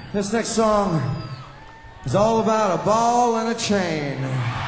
This next song is all about a ball and a chain.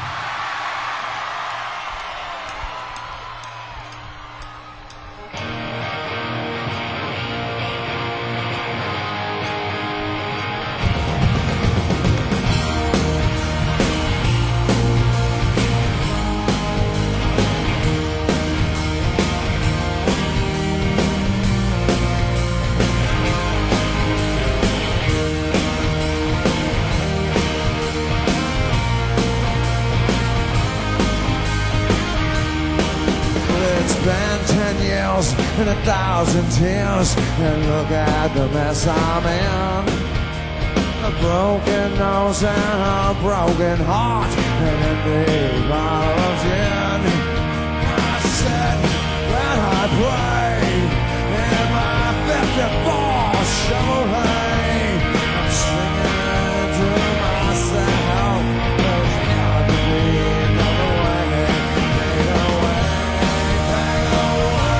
And 1,000 tears, and look at the mess I'm in. A broken nose and a broken heart, and an empty bottle of gin. I said that I prayed in my 54 Chevrolet. I'm singing to myself, there's got to be another way. Take away, take away.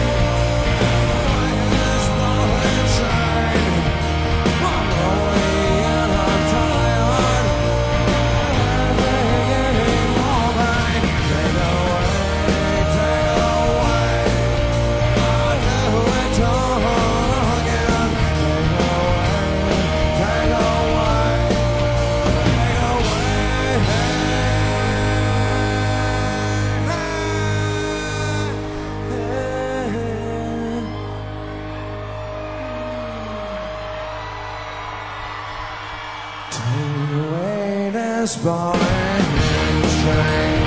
Ball and train.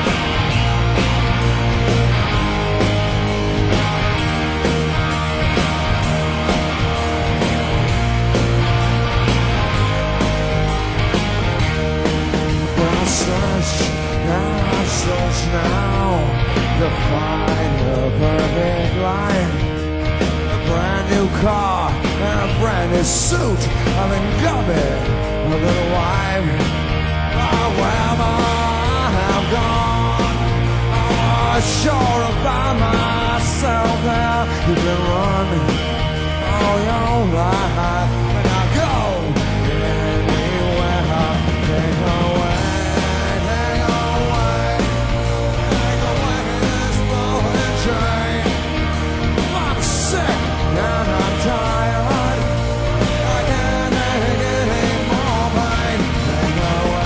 I'll search now to find the perfect life. A brand new car and a brand new suit. I've been gummy, a little wife. Wherever I have gone, I'm sure about myself now. You can run all your life, and I'll go anywhere. Take away, take away, take away this rolling train. I'm sick and I'm tired. I can't take it anymore, pain. Take away.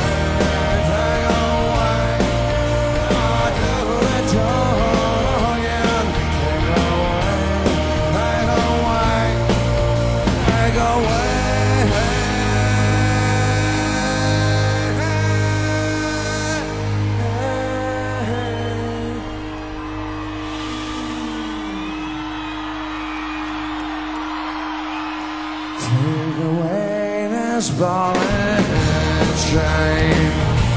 Take away this ball and chain.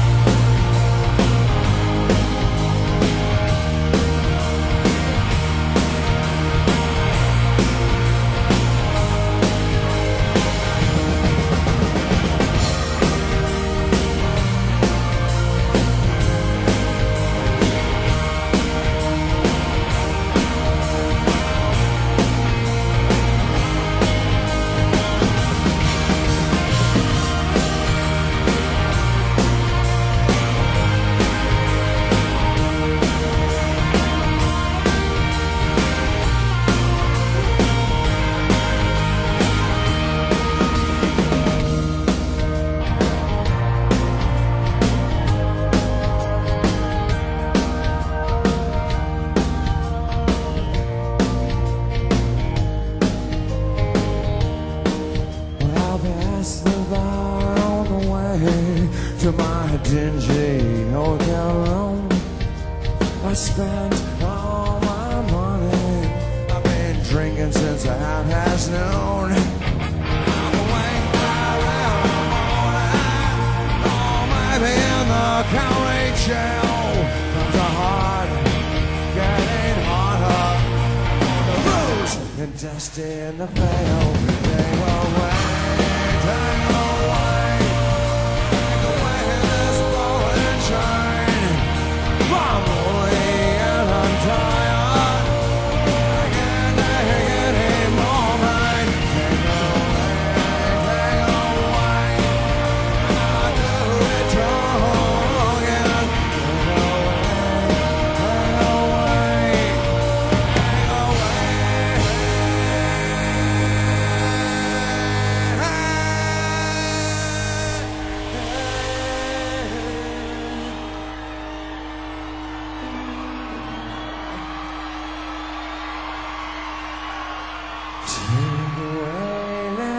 To my dingy hotel room, I spent all my money. I've been drinking since a half past noon. I'm awake around the morning, or maybe in the county jail. Comes a heart getting harder. The booze and destined to fail. Take away, take away. I'm lonely and I'm tired. I can't take it anymore, man. Take away, take away.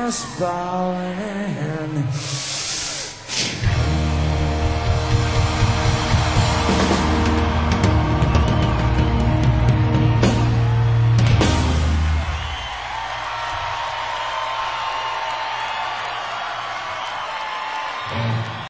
last ball in her hand.